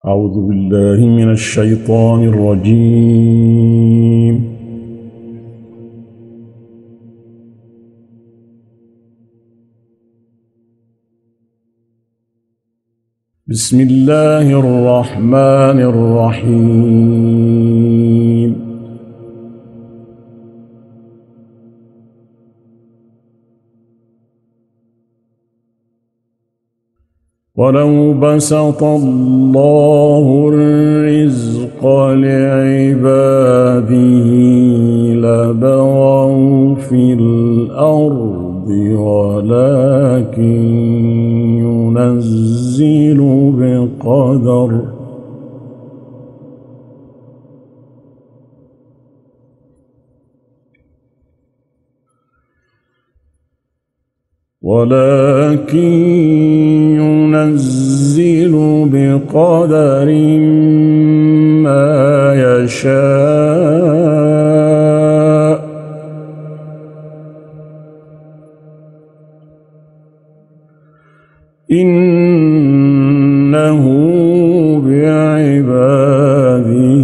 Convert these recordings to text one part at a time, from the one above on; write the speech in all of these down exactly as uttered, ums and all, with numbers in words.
أعوذ بالله من الشيطان الرجيم. بسم الله الرحمن الرحيم. ولو بسط الله الرزق لعباده لبغوا في الأرض ولكن ينزل بقدر ولكن ينزل بقدر ما يشاء إنه بعباده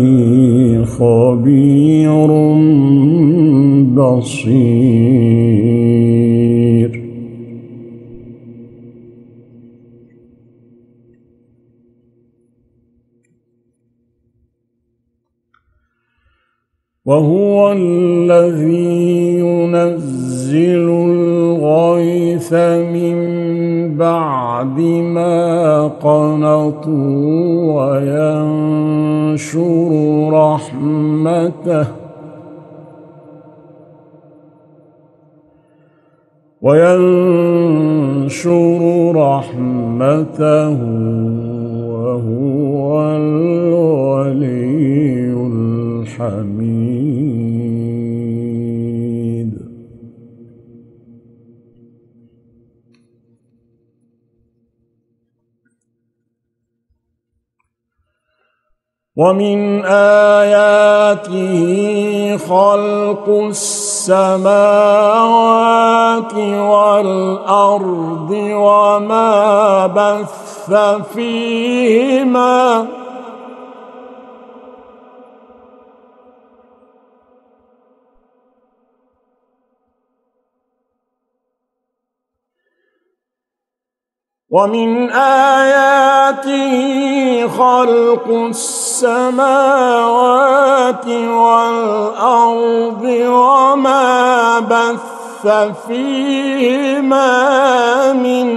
خبير بصير. وهو الذي ينزل الغيث من بعد ما قنطوا وينشر رحمته وينشر رحمته وهو الولي الحميد. ومن آياته خلق السماوات والأرض وما بث فيهما ومن آياته خلق السماوات والأرض وما بث فيهما من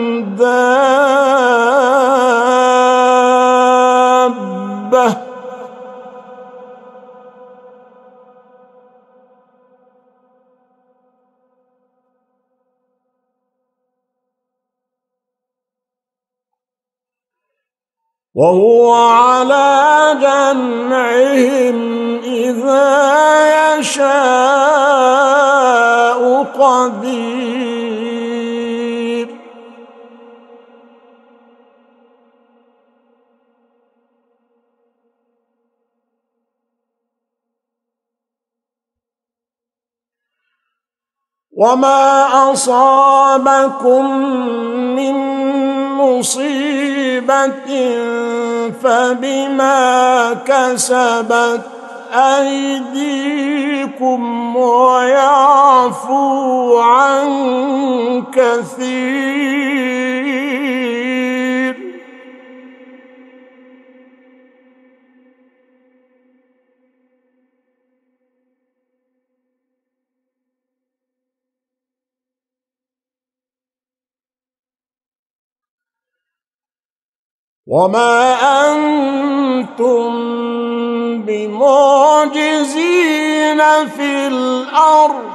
دابة وهو على جمعهم إذا يشاء قدير. وما أصابكم من مصيبة فبما كسبت أيديكم ويعفو عن كثير. وما أنتم بمعجزين في الأرض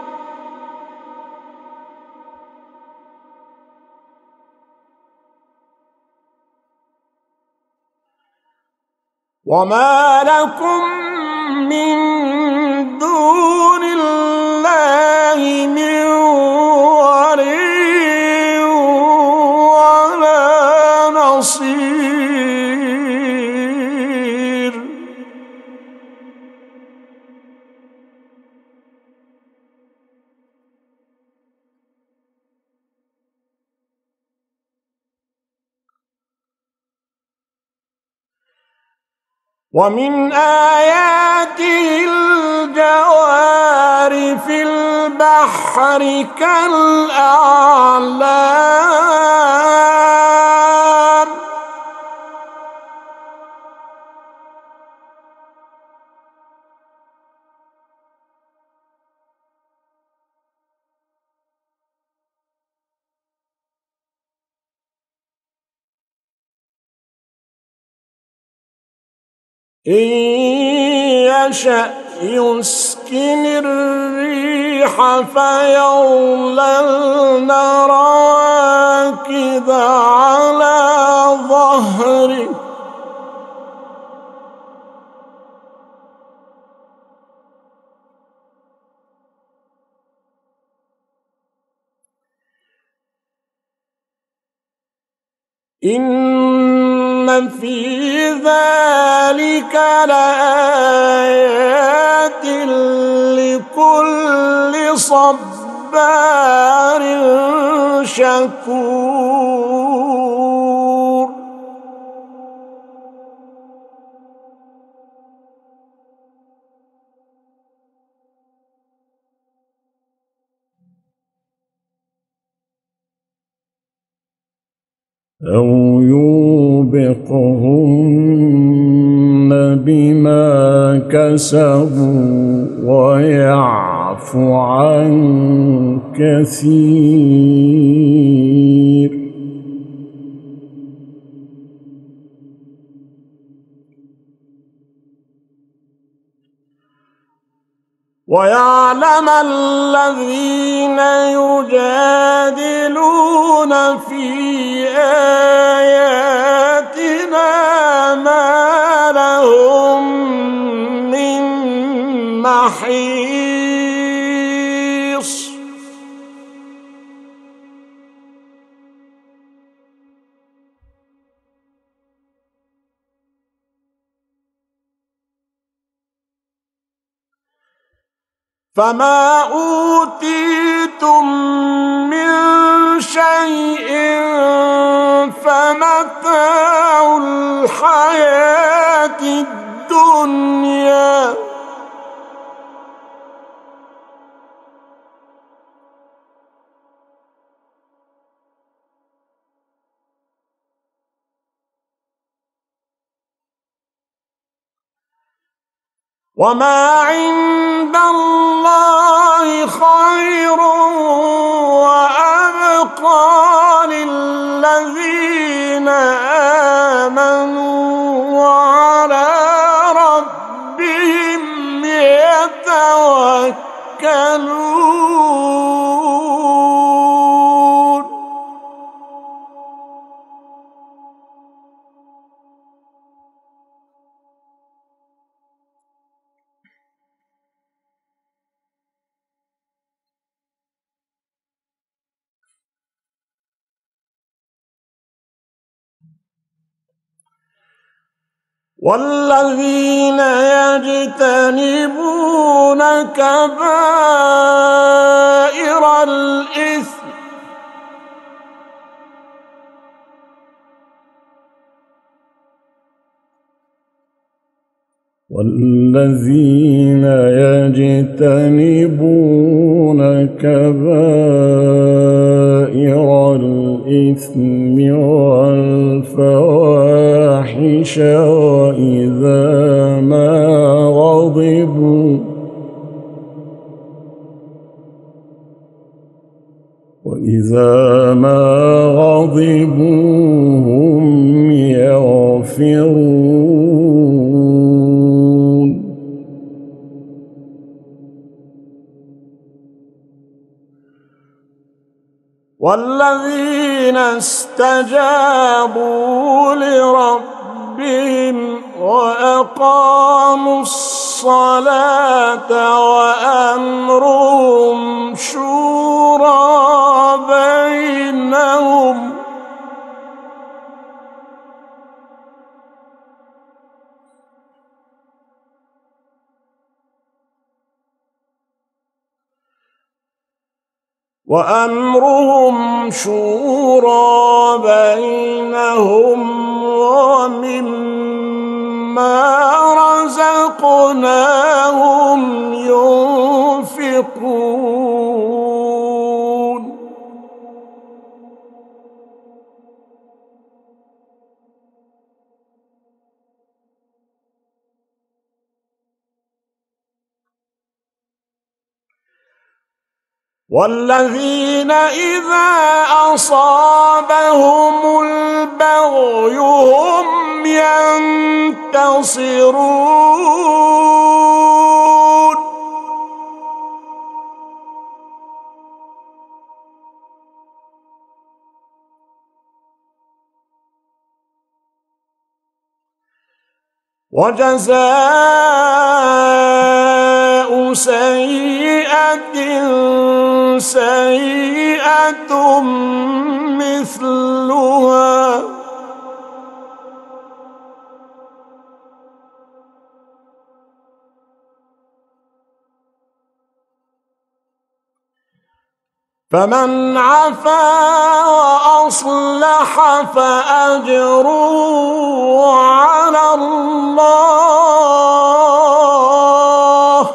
وما لكم من دون الله من ولي ولا نصير. ومن آياته الجوار في البحر كالأعلام إن يشأ يسكن الريح فيظللن رواكد على ظهره إن في ذلك لآيات لكل صبار شكور أو يوبقهن بما كسبوا ويعفو عن كثير ويعلم الذين يجادلون في آياتنا ما لهم من محيص فما أوتيتم من شيء فمتاع الحياة الدنيا وما عند الله خير وأبقى للذين آمنوا وعلى ربهم يتوكلون والذين يجتنبون كبائر الإثم والذين يجتنبون كبائر الإثم والفواحش وإذا ما غضبوا وإذا ما غضبوا هم يغفرون والذين استجابوا لربهم وأقاموا الصلاة وأمرهم شورى بينهم وأمرهم شورى بينهم ومما رزقناهم ينفقون والذين إذا أصابهم البغي هم ينتصرون وجزاء سيئة سيئة مثلها فمن عفا وأصلح فأجره على الله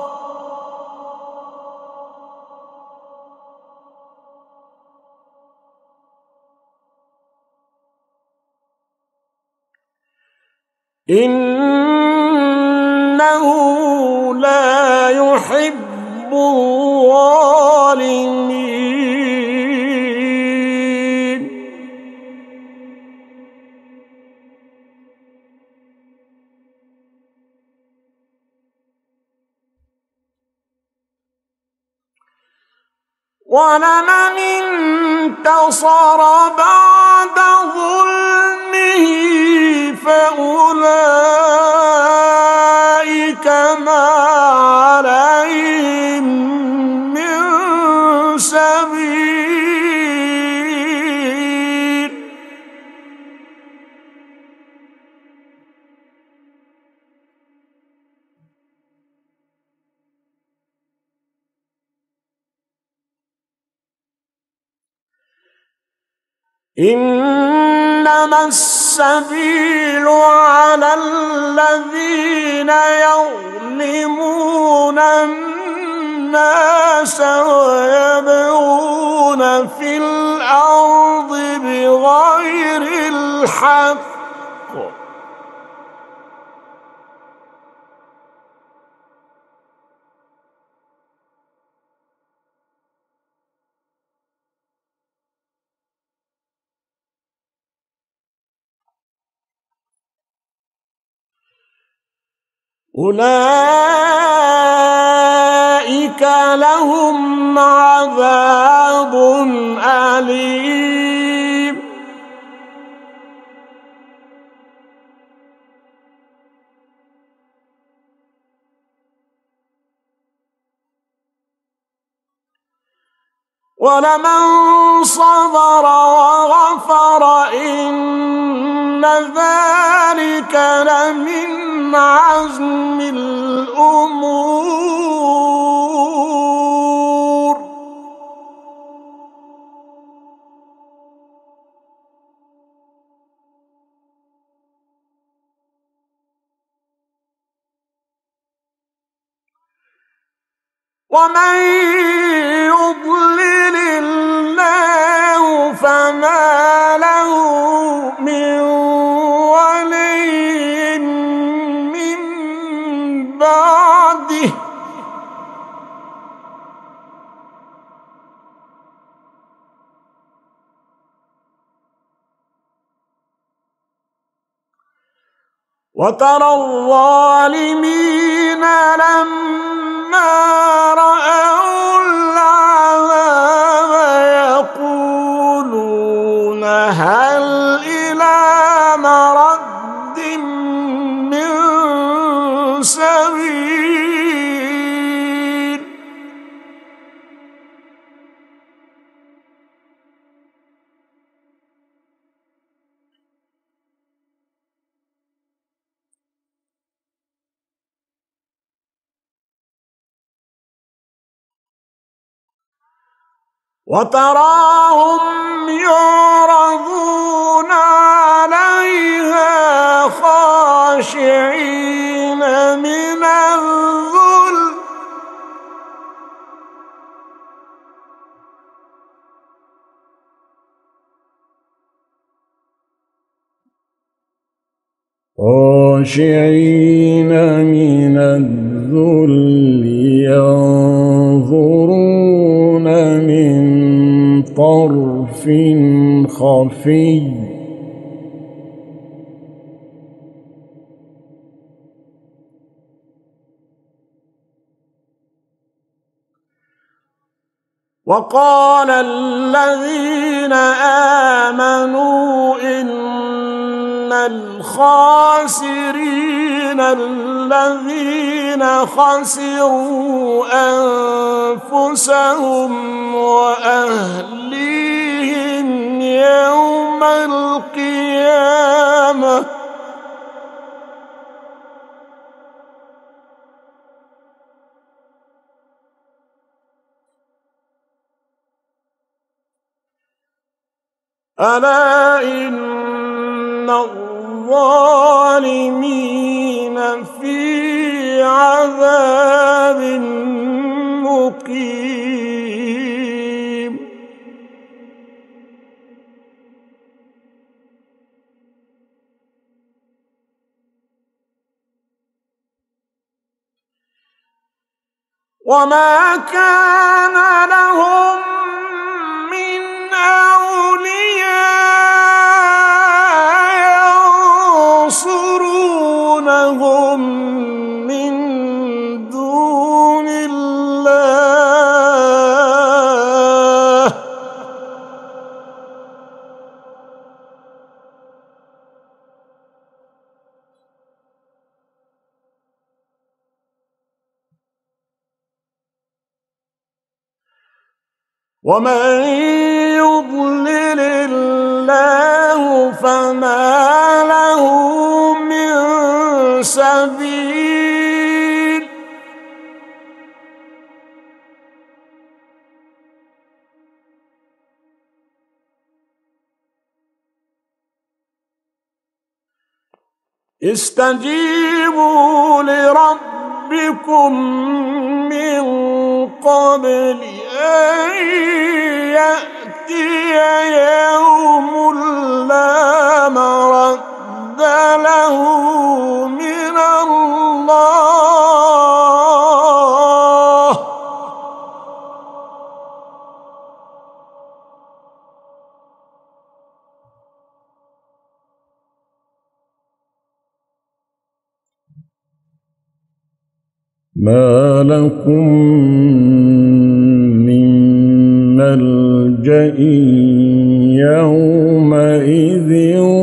إنه لا يحب الظالمين ولمن انتصر بعد ظلمه فأولئك ما عليهم من سبيل إنما السبيل على الذين يظلمون الناس ويبغون في الأرض بغير الحق أولئك لهم عذاب أليم ولمن صبر وغفر إن ذلك لمن عزم الأمور ومن يضلل الله فما له من ولي من بعده وترى الظالمين لما رأوا العذاب يقولون هل إلى مرد من سبيل وتراهم يعرضون عليها خاشعين من خاشعين من الذل ينظرون من طرف خفي وقال الذين آمنوا إن الخاسرين الذين خسروا أنفسهم وأهليهم يوم القيامة ألا إن الظالمين في عذاب مقيم وما كان لهم من أولياء ينصرونهم من دون الله ومن يضلل الله فما له من سبيل استجيبوا لربكم من قبل أن يأتي يوم لا مرد له من الله ما لكم من ملجأ يومئذ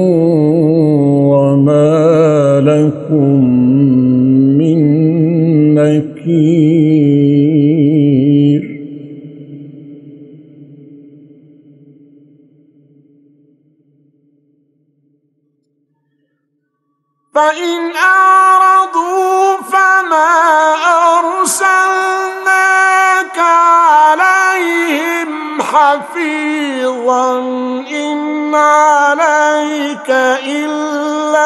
وما لكم من نكير فإن أعرضوا فما أرسلناك عليهم حفيظا إن عليك إلا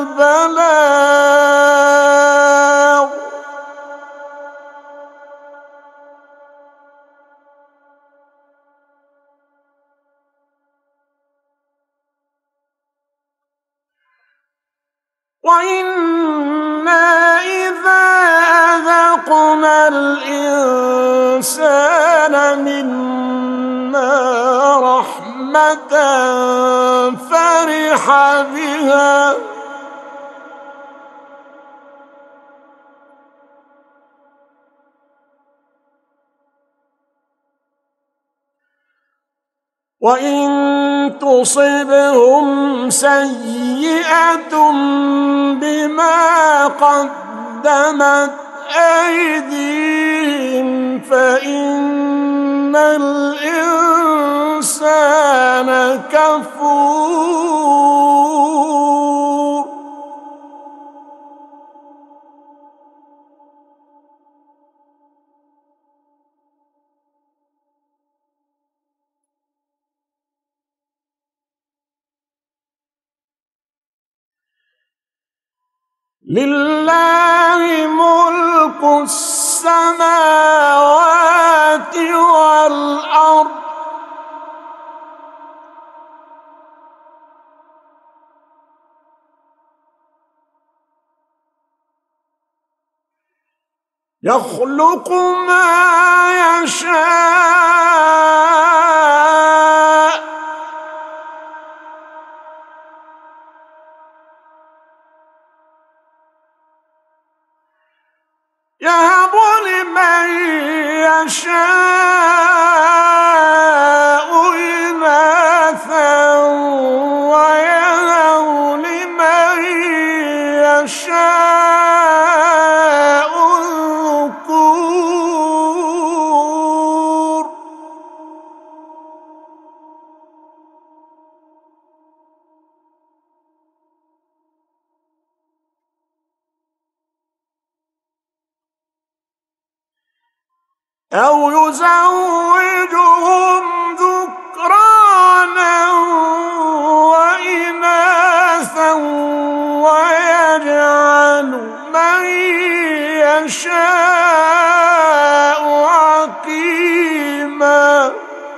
البلاغ وإنا إذا أذقنا الإنسان منا رحمة فرح بها وإن تصبهم سيئة بما قدمت أيديهم فإن الإنسان كفور لله ملك السماوات والأرض يخلق ما يشاء يهب لمن يشاء إناثا ويهب لمن يشاء الذكور أو يزوجهم ذكرانا وإناثا ويجعل من يشاء عقيما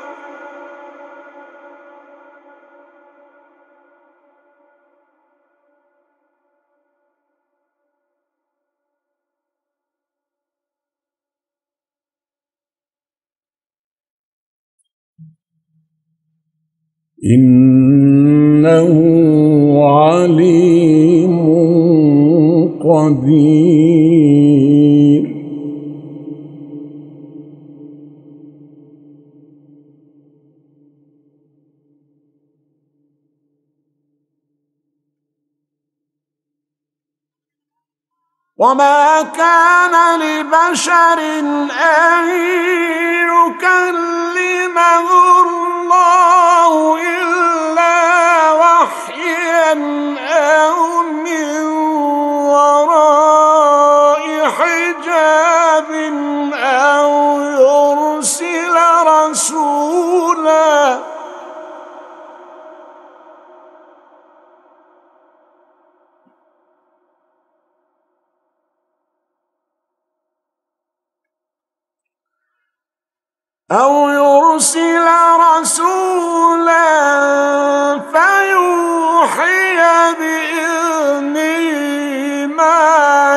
إنه عليم قدير وما كان لبشر أن يكلمه الله إلا وحيا أو من وراء حجاب أو يرسل رسولا أو يرسل رسولا فيوحي بإذنه ما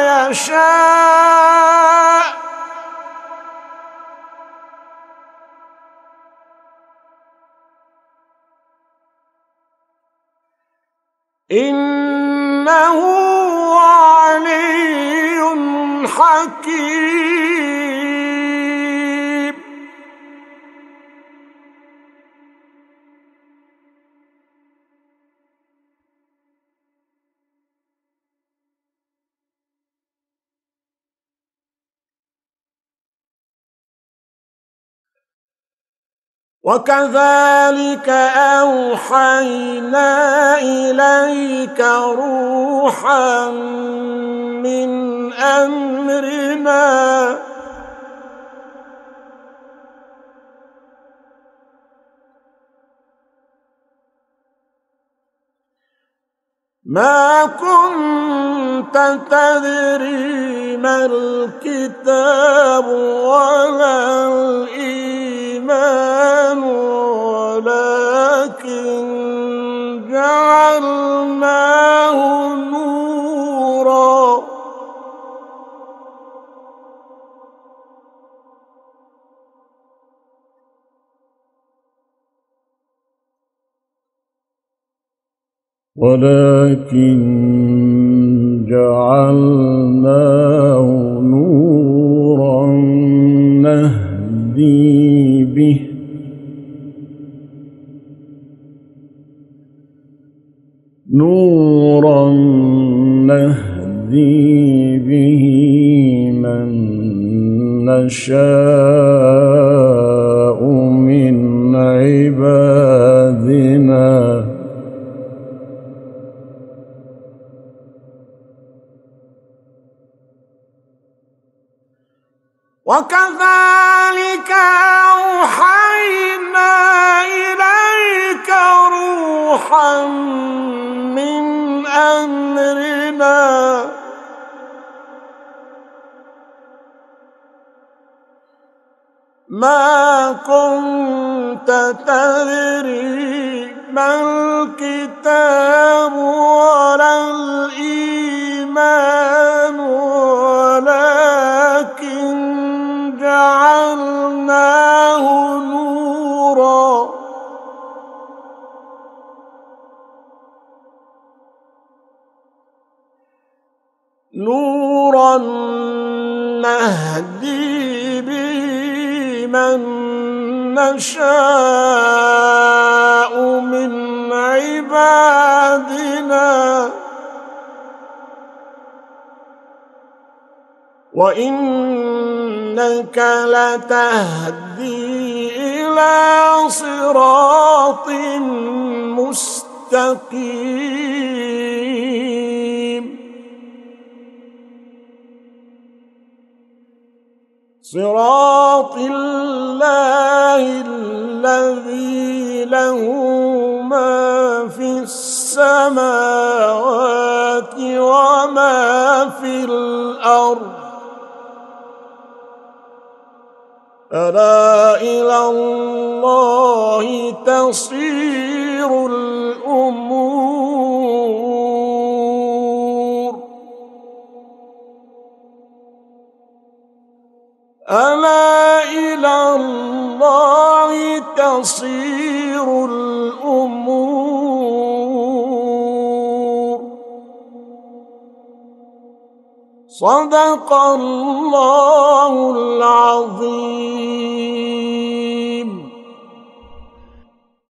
يشاء إنه علي حكيم وكذلك أوحينا إليك روحا من أمرنا ما كنت تدري ما الكتاب ولا الإيمان ولكن جعلناه نورا ولكن جعلناه نورا نهدي به نورا نهدي به من نشاء من عبادنا وكذلك أوحينا إليك روحا من أمرنا ما كنت تدري ما الكتاب ولا الإيمان ولكن نورا نهدي به من نشاء من عبادنا وإنك لتهدي إلى صراط مستقيم صراط الله الذي له ما في السماوات وما في الأرض ألا إلى الله تصير الأمور ألا إلى الله تصير الأمور صدق الله العظيم.